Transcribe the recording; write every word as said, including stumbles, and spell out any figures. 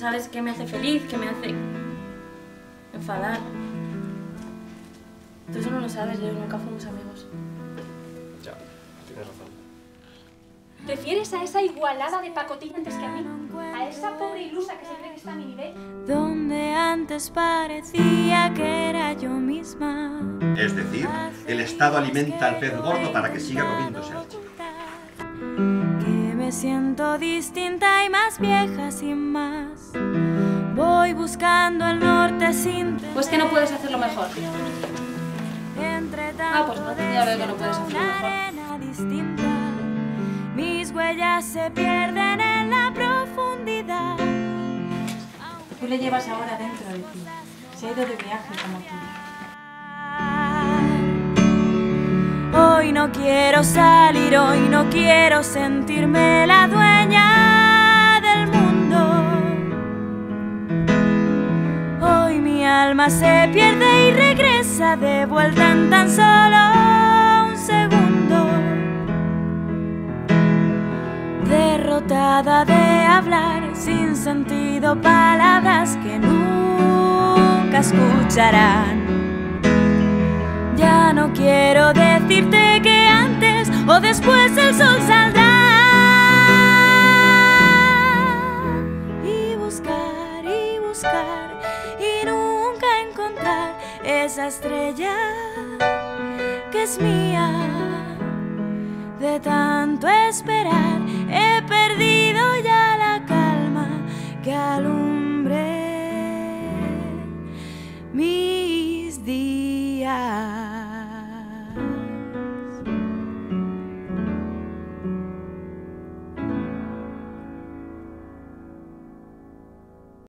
sabes qué me hace feliz, qué me hace enfadar. Tú eso no lo sabes, Leo, nunca fuimos amigos. Ya, tienes razón. ¿Prefieres a esa igualada de pacotilla antes que a mí? ¿A esa pobre ilusa que se cree que está a mi nivel? Donde antes parecía que era yo misma. Es decir, el Estado alimenta al pez gordo para que siga comiéndose al chico. Que me siento distinta y más vieja sin más. Voy buscando el norte sin... Pues que no puedes hacerlo mejor. Entre Ah, pues no, ya veo que no puedes hacerlo mejor. arena distinta. Mis huellas se pierden en la profundidad. Tú le llevas ahora dentro de ti. Se ha ido de viaje como tú. Hoy no quiero salir, hoy no quiero sentirme la dueña del mundo. Hoy mi alma se pierde y regresa de vuelta en tan solo un segundo. Derrotada de hablar sin sentido, palabras que nunca escucharán. Ya no quiero decirte que antes o después el sol saldrá. Y buscar y buscar y nunca encontrar esa estrella que es mía. De tanto esperar he perdido ya la calma que alumbra.